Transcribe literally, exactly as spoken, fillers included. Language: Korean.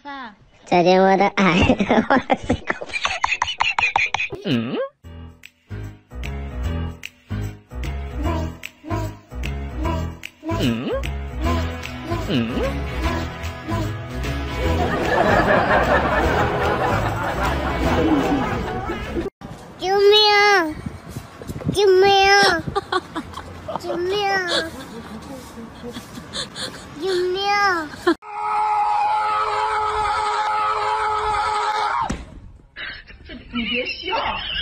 发。 再见我的爱。嗯。嗯。嗯。救命！救命！救命！救命！ 你别笑。